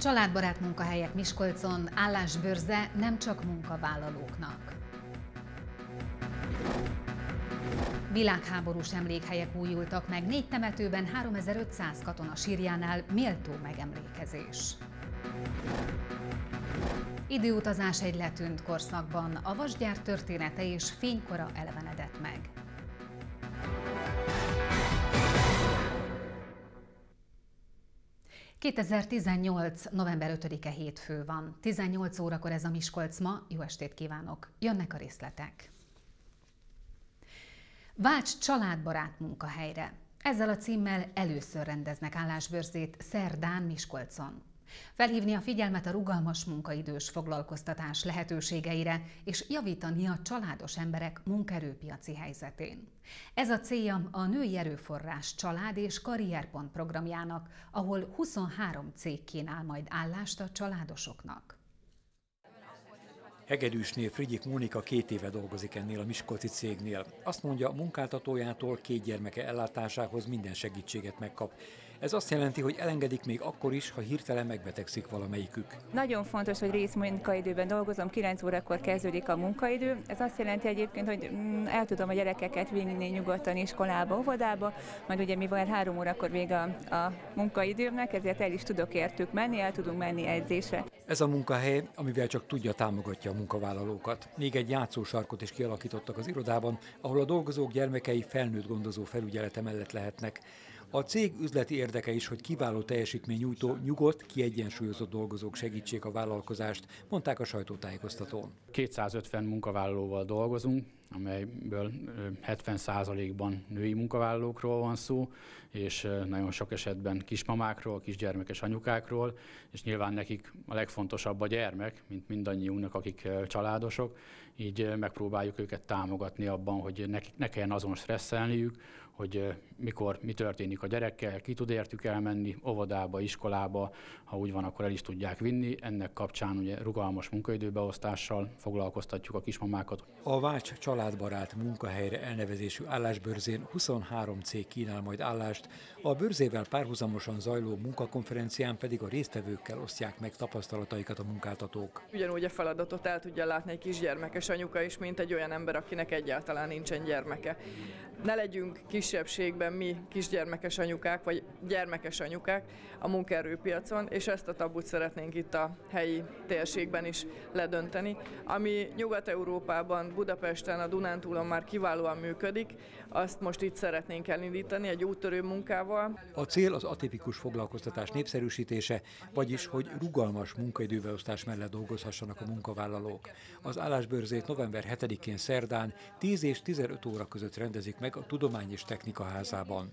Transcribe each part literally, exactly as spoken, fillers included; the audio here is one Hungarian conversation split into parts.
Családbarát munkahelyek Miskolcon, állásbőrze nem csak munkavállalóknak. Világháborús emlékhelyek újultak meg, négy temetőben háromezer-ötszáz katona sírjánál méltó megemlékezés. Időutazás egy letűnt korszakban, a vasgyár története és fénykora elevenedett meg. kétezer-tizennyolc. november ötödike hétfő van. tizennyolc órakor ez a Miskolc ma. Jó estét kívánok! Jönnek a részletek. Vágy családbarát munkahelyre. Ezzel a címmel először rendeznek állásbőrzét szerdán Miskolcon. Felhívni a figyelmet a rugalmas munkaidős foglalkoztatás lehetőségeire és javítani a családos emberek munkaerőpiaci helyzetén. Ez a célja a Női Erőforrás Család és Karrierpont programjának, ahol huszonhárom cég kínál majd állást a családosoknak. Hegedűsné Frigyik Mónika két éve dolgozik ennél a miskolci cégnél. Azt mondja, munkáltatójától két gyermeke ellátásához minden segítséget megkap. Ez azt jelenti, hogy elengedik még akkor is, ha hirtelen megbetegszik valamelyikük. Nagyon fontos, hogy részmunkaidőben dolgozom, kilenc órakor kezdődik a munkaidő. Ez azt jelenti egyébként, hogy el tudom a gyerekeket vinni nyugodtan iskolába, óvodába, majd ugye mivel három órakor vége a, a munkaidőmnek, ezért el is tudok értük menni, el tudunk menni edzésre. Ez a munkahely, amivel csak tudja, támogatja a munkavállalókat. Még egy játszósarkot is kialakítottak az irodában, ahol a dolgozók gyermekei felnőtt gondozó felügyelete mellett lehetnek. A cég üzleti érdeke is, hogy kiváló teljesítménynyújtó, nyugodt, kiegyensúlyozott dolgozók segítsék a vállalkozást, mondták a sajtótájékoztatón. kétszázötven munkavállalóval dolgozunk, amelyből hetven százalékban női munkavállalókról van szó, és nagyon sok esetben kismamákról, kisgyermekes anyukákról, és nyilván nekik a legfontosabb a gyermek, mint mindannyiunknak, akik családosok, így megpróbáljuk őket támogatni abban, hogy ne, ne kelljen azon stresszelniük, hogy mikor mi történik a gyerekkel, ki tud értük elmenni, óvodába, iskolába, ha úgy van, akkor el is tudják vinni. Ennek kapcsán ugye rugalmas munkaidőbeosztással foglalkoztatjuk a kismamákat. A Vágy családbarát munkahelyre elnevezésű állásbőrzén huszonhárom cég kínál majd állást, a bőrzével párhuzamosan zajló munkakonferencián pedig a résztvevőkkel osztják meg tapasztalataikat a munkáltatók. Ugyanúgy a feladatot el tudja látni egy kisgyermekes anyuka is, mint egy olyan ember, akinek egyáltalán nincsen gyermeke. Ne legyünk kisebbségben mi kisgyermekes anyukák, vagy gyermekes anyukák a munkaerőpiacon, és ezt a tabut szeretnénk itt a helyi térségben is ledönteni. Ami Nyugat-Európában, Budapesten, a Dunántúlon már kiválóan működik, azt most itt szeretnénk elindítani egy úttörő munkával. A cél az atipikus foglalkoztatás népszerűsítése, vagyis hogy rugalmas munkaidőbeosztás mellett dolgozhassanak a munkavállalók. Az állásbőrzét november hetedikén szerdán tíz és tizenöt óra között rendezik meg a Tudomány és Technika Házában.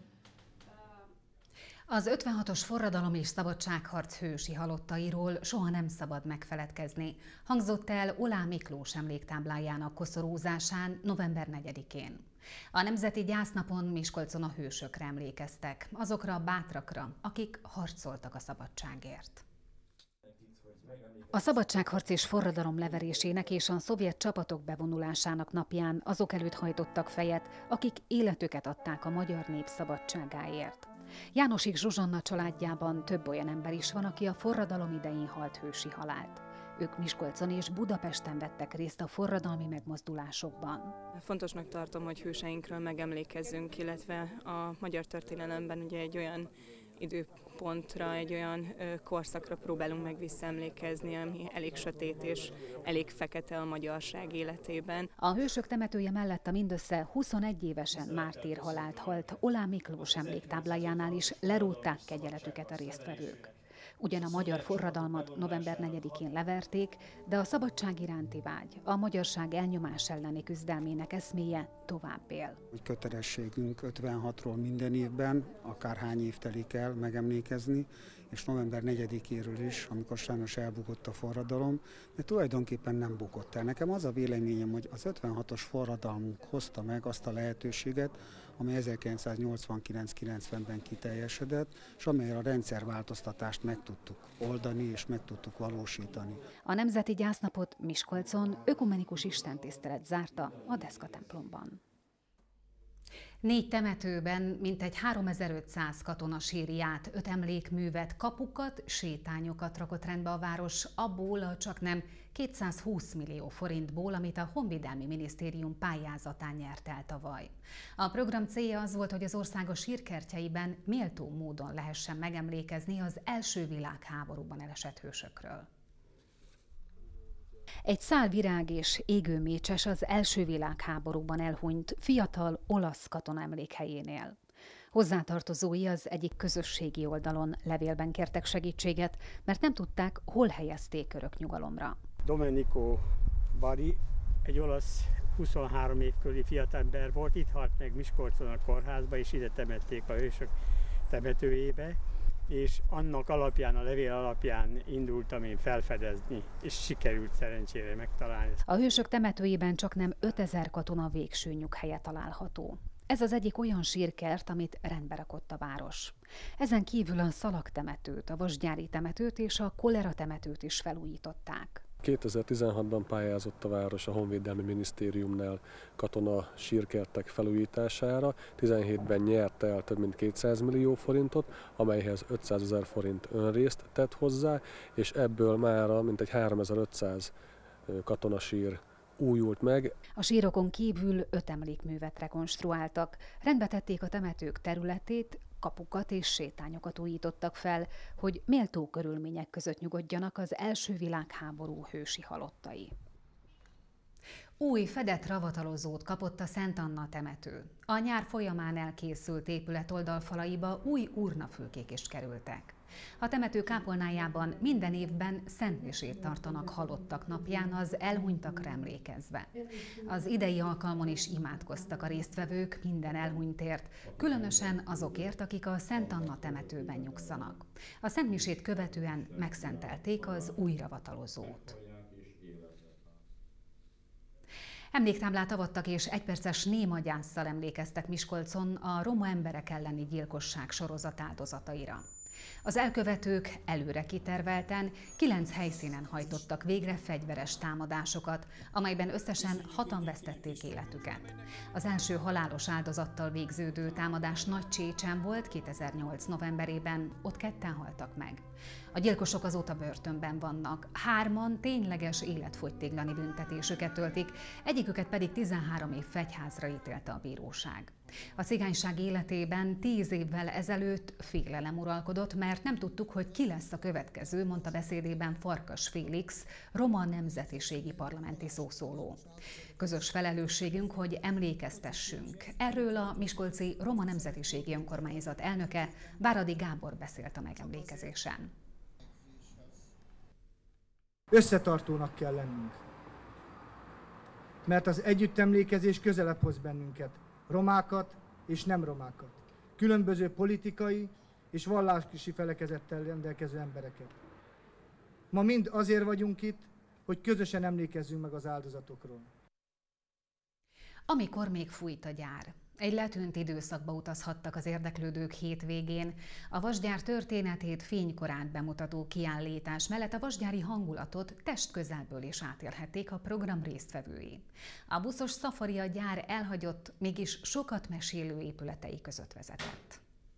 Az ötvenhatos forradalom és szabadságharc hősi halottairól soha nem szabad megfeledkezni, hangzott el Oláh Miklós emléktáblájának koszorúzásán november negyedikén. A Nemzeti Gyásznapon Miskolcon a hősökre emlékeztek, azokra a bátrakra, akik harcoltak a szabadságért. A szabadságharc és forradalom leverésének és a szovjet csapatok bevonulásának napján azok előtt hajtottak fejet, akik életüket adták a magyar nép szabadságáért. Jánosik Zsuzsanna családjában több olyan ember is van, aki a forradalom idején halt hősi halált. Ők Miskolcon és Budapesten vettek részt a forradalmi megmozdulásokban. Fontosnak tartom, hogy hőseinkről megemlékezzünk, illetve a magyar történelemben ugye egy olyan időpontra, egy olyan ö, korszakra próbálunk meg visszaemlékezni, ami elég sötét és elég fekete a magyarság életében. A hősök temetője mellett a mindössze huszonegy évesen mártírhalált halt Oláh Miklós emléktáblájánál is lerótták kegyeletüket a résztvevők. Ugyan a magyar forradalmat november negyedikén leverték, de a szabadság iránti vágy, a magyarság elnyomás elleni küzdelmének eszméje tovább él. Kötelességünk ötvenhatról minden évben, akárhány év telik el megemlékezni, és november negyedikéről is, amikor sajnos elbukott a forradalom, de tulajdonképpen nem bukott el. Nekem az a véleményem, hogy az ötvenhatos forradalmunk hozta meg azt a lehetőséget, amely ezerkilencszáznyolcvankilenc kilencvenben kiteljesedett, és amelyel a rendszerváltoztatást meg tudtuk oldani és meg tudtuk valósítani. A Nemzeti Gyásznapot Miskolcon ökumenikus istentisztelet zárta a Deszka templomban. Négy temetőben mintegy háromezer-ötszáz katona sírját, öt emlékművet, kapukat, sétányokat rakott rendbe a város abból a csaknem kétszázhúsz millió forintból, amit a Honvédelmi Minisztérium pályázatán nyert el tavaly. A program célja az volt, hogy az országos sírkertjeiben méltó módon lehessen megemlékezni az első világháborúban elesett hősökről. Egy szál virág és égőmécses az első világháborúban elhunyt fiatal olasz katona emlékhelyénél. Hozzátartozói az egyik közösségi oldalon levélben kértek segítséget, mert nem tudták, hol helyezték örök nyugalomra. Domenico Bari, egy olasz huszonhárom év körüli fiatalember volt, itt halt meg Miskolcon a kórházba, és ide temették a hősök temetőjébe, és annak alapján, a levél alapján indultam én felfedezni, és sikerült szerencsére megtalálni. A hősök temetőjében csaknem ötezer katona végső nyughelye található. Ez az egyik olyan sírkert, amit rendbe rakott a város. Ezen kívül a szalagtemetőt, a vasgyári temetőt és a kolera temetőt is felújították. kétezer-tizenhatban pályázott a város a Honvédelmi Minisztériumnál katona sírkertek felújítására. tizenhétben nyerte el több mint kétszáz millió forintot, amelyhez ötszázezer forint önrészt tett hozzá, és ebből mára mintegy háromezer-ötszáz katonasír újult meg. A sírokon kívül öt emlékművet rekonstruáltak, rendbe tették a temetők területét, kapukat és sétányokat újítottak fel, hogy méltó körülmények között nyugodjanak az első világháború hősi halottai. Új fedett ravatalozót kapott a Szent Anna temető. A nyár folyamán elkészült épület oldalfalaiba új urnafülkék is kerültek. A temető kápolnájában minden évben szentmisét tartanak halottak napján az elhunytakra emlékezve. Az idei alkalmon is imádkoztak a résztvevők minden elhunytért, különösen azokért, akik a Szent Anna temetőben nyugszanak. A szentmisét követően megszentelték az új ravatalozót. Emléktáblát avattak és egyperces néma gyásszal emlékeztek Miskolcon a roma emberek elleni gyilkosság sorozat áldozataira. Az elkövetők előre kitervelten kilenc helyszínen hajtottak végre fegyveres támadásokat, amelyben összesen hatan vesztették életüket. Az első halálos áldozattal végződő támadás Nagycsécsen volt kétezer-nyolc novemberében, ott ketten haltak meg. A gyilkosok azóta börtönben vannak, hárman tényleges életfogytiglani büntetésüket töltik, egyiküket pedig tizenhárom év fegyházra ítélte a bíróság. A cigányság életében tíz évvel ezelőtt félelem uralkodott, mert nem tudtuk, hogy ki lesz a következő, mondta beszédében Farkas Félix, roma nemzetiségi parlamenti szószóló. Közös felelősségünk, hogy emlékeztessünk. Erről a miskolci Roma Nemzetiségi Önkormányzat elnöke, Váradi Gábor beszélt a megemlékezésen. Összetartónak kell lennünk, mert az együttemlékezés közelebb hoz bennünket, romákat és nem romákat, különböző politikai és vallási felekezettel rendelkező embereket. Ma mind azért vagyunk itt, hogy közösen emlékezzünk meg az áldozatokról. Amikor még fújt a gyár. Egy letűnt időszakba utazhattak az érdeklődők hétvégén. A vasgyár történetét, fénykorát bemutató kiállítás mellett a vasgyári hangulatot testközelből is átélhették a program résztvevői. A buszos szafari a gyár elhagyott, mégis sokat mesélő épületei között vezetett.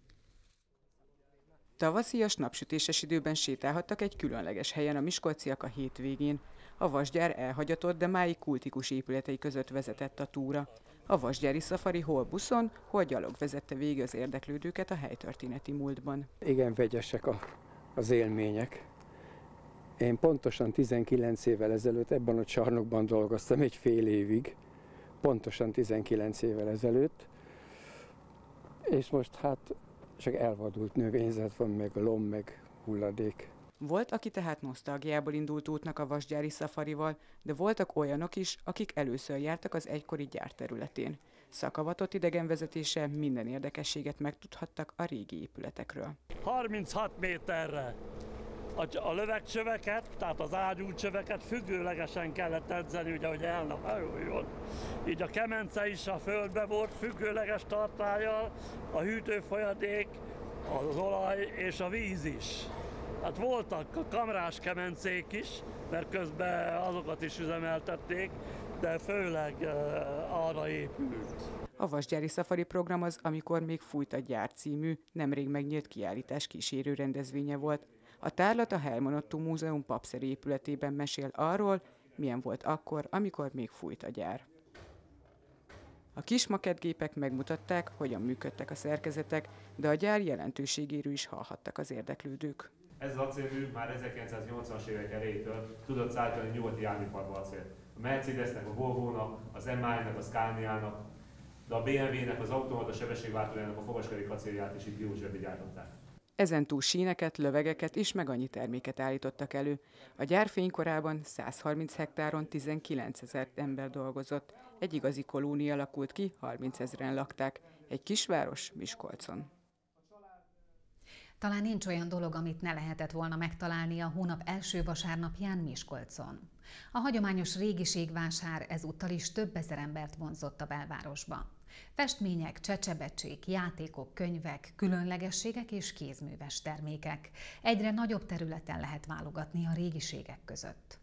Tavaszias, napsütéses időben sétálhattak egy különleges helyen a miskolciak a hétvégén. A vasgyár elhagyatott, de máig kultikus épületei között vezetett a túra. A vasgyári szafari hol buszon, hol gyalog vezette végig az érdeklődőket a helytörténeti múltban. Igen, vegyesek a, az élmények. Én pontosan tizenkilenc évvel ezelőtt ebben a csarnokban dolgoztam egy fél évig. Pontosan tizenkilenc évvel ezelőtt. És most hát csak elvadult növényzet van, meg lom, meg hulladék. Volt, aki tehát nosztalgiából indult útnak a vasgyári szafarival, de voltak olyanok is, akik először jártak az egykori gyár területén. Szakavatott idegenvezetéssel minden érdekességet megtudhattak a régi épületekről. harminchat méterre a, a lövegcsöveket, tehát az ágyúcsöveket függőlegesen kellett edzeni, ugye, hogy el ne hajoljon. Így a kemence is a földbe volt, függőleges tartállyal, a hűtőfolyadék, az olaj és a víz is. Hát voltak a kamrás kemencék is, mert közben azokat is üzemeltették, de főleg arra épült. A Vasgyári Szafari program az Amikor még fújt a gyár című, nemrég megnyílt kiállítás kísérő rendezvénye volt. A tárlat a Helmonotto Múzeum papszeri épületében mesél arról, milyen volt akkor, amikor még fújt a gyár. A kis makettgépek megmutatták, hogyan működtek a szerkezetek, de a gyár jelentőségéről is hallhattak az érdeklődők. Ez az acélmű már ezerkilencszáznyolcvanas évek elejétől tudott szállítani nyugati járműparkba acélt. A Mercedesnek, a Volvo-nak, az em i-nek, a Scania-nak, de a bé em vé-nek, az automata sebességváltójának a fogaskerék acélját is itt Diósgyőrben gyártották. Ezentúl síneket, lövegeket és meg annyi terméket állítottak elő. A gyár fénykorában százharminc hektáron tizenkilencezer ember dolgozott. Egy igazi kolónia alakult ki, harmincezren lakták. Egy kisváros Miskolcon. Talán nincs olyan dolog, amit ne lehetett volna megtalálni a hónap első vasárnapján Miskolcon. A hagyományos régiségvásár ezúttal is több ezer embert vonzott a belvárosba. Festmények, csecsebecsék, játékok, könyvek, különlegességek és kézműves termékek. Egyre nagyobb területen lehet válogatni a régiségek között.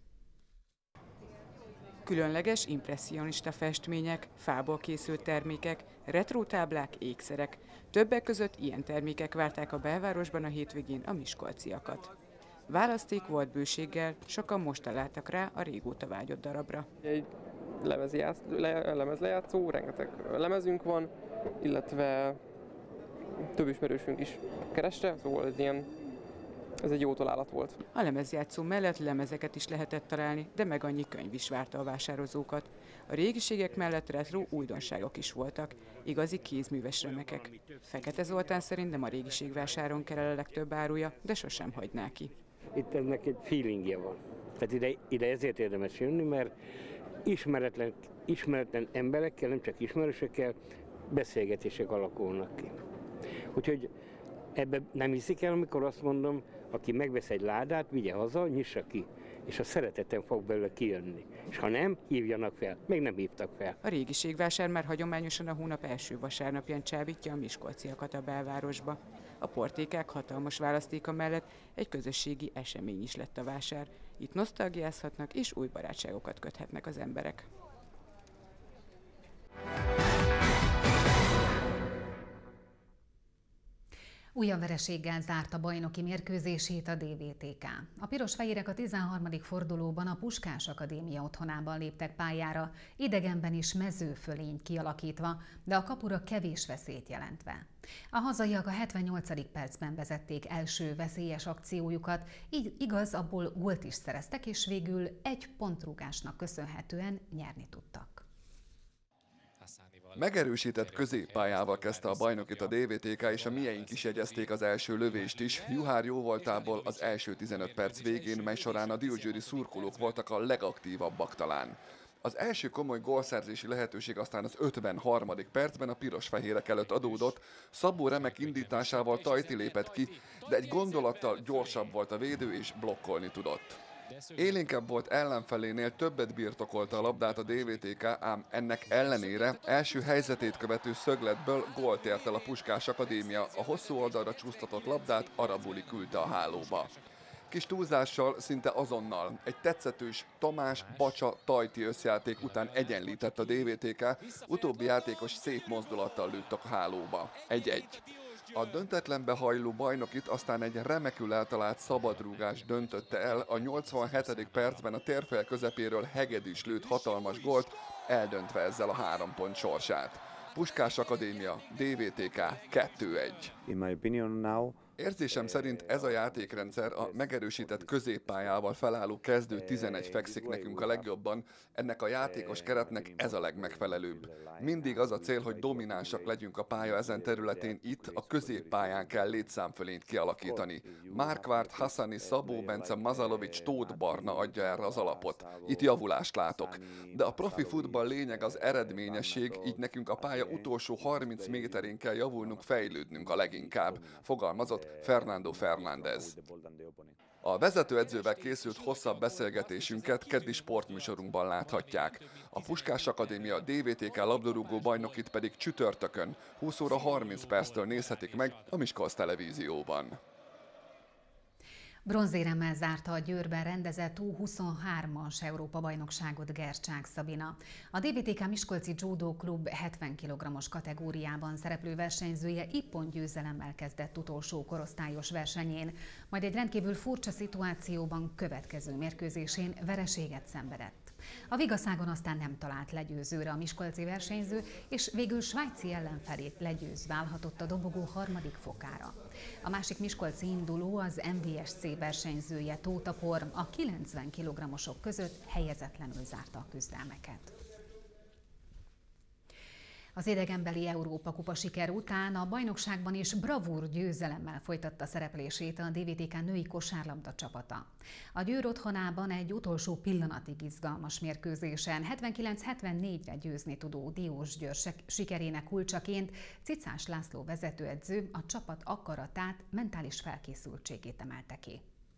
Különleges, impresszionista festmények, fából készült termékek, retrótáblák, ékszerek. Többek között ilyen termékek várták a belvárosban a hétvégén a miskolciakat. Választék volt bőséggel, sokan most találtak rá a régóta vágyott darabra. Egy lemezjátsz, le, lemezlejátszó, rengeteg lemezünk van, illetve több ismerősünk is kereste, szóval ez ilyen Ez egy jó találat volt. A lemezjátszó mellett lemezeket is lehetett találni, de meg annyi könyv is várta a vásározókat. A régiségek mellett retro újdonságok is voltak, igazi kézműves remekek. Fekete Zoltán szerint nem a régiségvásáron kell a legtöbb áruja, de sosem hagyná ki. Itt ennek egy feelingje van. Tehát ide, ide ezért érdemes jönni, mert ismeretlen, ismeretlen emberekkel, nem csak ismerősökkel beszélgetések alakulnak ki. Úgyhogy ebbe nem hiszik el, amikor azt mondom, aki megvesz egy ládát, vigye haza, nyissa ki, és a szeretetem fog belőle kijönni. És ha nem, hívjanak fel. Még nem hívtak fel. A régiségvásár már hagyományosan a hónap első vasárnapján csábítja a miskolciakat a belvárosba. A portékák hatalmas választéka mellett egy közösségi esemény is lett a vásár. Itt nosztalgiázhatnak és új barátságokat köthetnek az emberek. Újabb vereséggel zárta bajnoki mérkőzését a dé vé té ká. A piros-fehérek a tizenharmadik fordulóban a Puskás Akadémia otthonában léptek pályára, idegenben is mezőfölényt kialakítva, de a kapura kevés veszélyt jelentve. A hazaiak a hetvennyolcadik percben vezették első veszélyes akciójukat, így igaz, abból gólt is szereztek, és végül egy pontrúgásnak köszönhetően nyerni tudtak. Megerősített középpályával kezdte a bajnokit a dé vé té ká, és a mieink is jegyezték az első lövést is. Juhár jóvoltából az első tizenöt perc végén, mely során a diósgyőri szurkolók voltak a legaktívabbak talán. Az első komoly gólszerzési lehetőség aztán az ötvenharmadik percben a piros-fehérek előtt adódott. Szabó remek indításával Tajti lépett ki, de egy gondolattal gyorsabb volt a védő és blokkolni tudott. Élénkebb volt ellenfelénél, többet birtokolta a labdát a dé vé té ká, ám ennek ellenére első helyzetét követő szögletből gólt ért el a Puskás Akadémia, a hosszú oldalra csúsztatott labdát Arabuli küldte a hálóba. Kis túlzással, szinte azonnal egy tetszetős Tamás, Bacsa, Tajti összjáték után egyenlített a dé vé té ká, utóbbi játékos szép mozdulattal lőtt a hálóba. egy-egy. A döntetlenbe hajló bajnokit aztán egy remekül eltalált szabadrúgás döntötte el, a nyolcvanhetedik percben a térfél közepéről Hegedűs lőtt hatalmas gólt, eldöntve ezzel a három pont sorsát. Puskás Akadémia, dé vé té ká kettő-egy. In my opinion now, Érzésem szerint ez a játékrendszer a megerősített középpályával felálló kezdő tizenegy fekszik nekünk a legjobban, ennek a játékos keretnek ez a legmegfelelőbb. Mindig az a cél, hogy dominánsak legyünk a pálya ezen területén, itt a középpályán kell létszámfölényt kialakítani. Márkvárt, Hassani, Szabó Bence, Mazalovics, Tóth Barna adja erre az alapot. Itt javulást látok. De a profi futball lényeg az eredményesség, így nekünk a pálya utolsó harminc méterén kell javulnunk, fejlődnünk a leginkább, fogalmazott Fernando Fernández. A vezetőedzővel készült hosszabb beszélgetésünket keddi sportműsorunkban láthatják. A Puskás Akadémia dé vé té ká labdarúgó bajnokit pedig csütörtökön húsz óra harminc perctől nézhetik meg a Miskolc televízióban. Bronzéremmel zárta a Győrben rendezett U huszonhármas Európa-bajnokságot Gercsák Szabina. A dé vé té ká Miskolci Judo Klub hetven kilogrammos kategóriában szereplő versenyzője ippon győzelemmel kezdett utolsó korosztályos versenyén, majd egy rendkívül furcsa szituációban következő mérkőzésén vereséget szenvedett. A Vigaszágon aztán nem talált legyőzőre a miskolci versenyző, és végül svájci ellenfelét legyőzve állhatott a dobogó harmadik fokára. A másik miskolci induló az em vé es cé versenyzője Tóth Por a kilencven kilogrammosok között helyezetlenül zárta a küzdelmeket. Az idegenbeli Európa-kupa siker után a bajnokságban is bravúr győzelemmel folytatta szereplését a dé vé té ká női kosárlabda csapata. A Győr otthonában egy utolsó pillanatig izgalmas mérkőzésen hetvenkilenc hetvennégyre győzni tudó Diós Győr sikerének kulcsaként Cicás László vezetőedző a csapat akaratát, mentális felkészültségét emelte ki.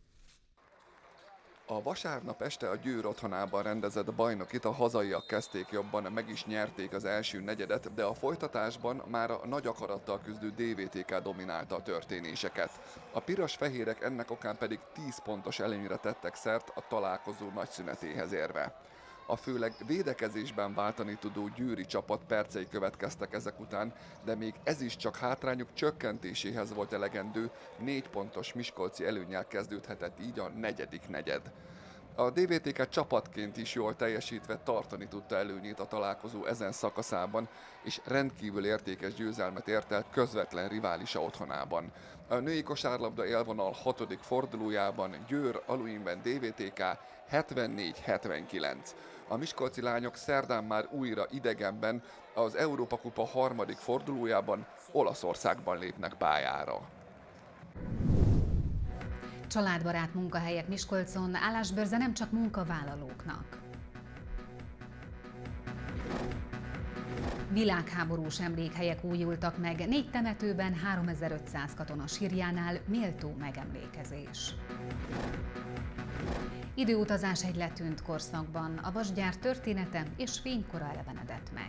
A vasárnap este a Győr otthonában rendezett bajnokit a hazaiak kezdték jobban, meg is nyerték az első negyedet, de a folytatásban már a nagy akarattal küzdő dé vé té ká dominálta a történéseket. A piros-fehérek ennek okán pedig tíz pontos előnyre tettek szert a találkozó nagy szünetéhez érve. A főleg védekezésben váltani tudó győri csapat percei következtek ezek után, de még ez is csak hátrányuk csökkentéséhez volt elegendő, négy pontos miskolci előnnyel kezdődhetett így a negyedik negyed. A dé vé té ká csapatként is jól teljesítve tartani tudta előnyét a találkozó ezen szakaszában, és rendkívül értékes győzelmet ért el közvetlen riválisa otthonában. A női kosárlabda élvonal hatodik fordulójában Győr Aluinben dé vé té ká hetvennégy hetvenkilenc. A miskolci lányok szerdán már újra idegenben az Európa-kupa harmadik fordulójában Olaszországban lépnek pályára. Családbarát munkahelyek Miskolcon, állásbörze nem csak munkavállalóknak. Világháborús emlékhelyek újultak meg, négy temetőben háromezer-ötszáz katona sírjánál méltó megemlékezés. Időutazás egy letűnt korszakban, a vasgyár története és fénykora elevenedett meg.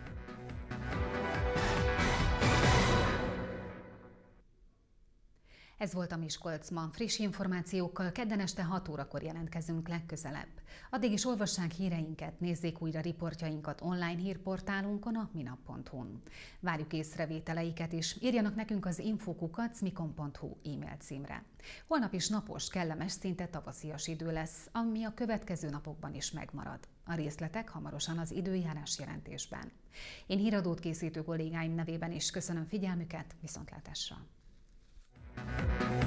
Ez volt a Miskolc ma. Friss információkkal kedden este hat órakor jelentkezünk legközelebb. Addig is olvassák híreinket, nézzék újra riportjainkat online hírportálunkon, a minap pont hu-n. Várjuk észrevételeiket is, írjanak nekünk az info kukac mikon pont hu e-mail címre. Holnap is napos, kellemes, szinte tavaszias idő lesz, ami a következő napokban is megmarad. A részletek hamarosan az időjárás jelentésben. Én híradót készítő kollégáim nevében is köszönöm figyelmüket, viszontlátásra! Thank you.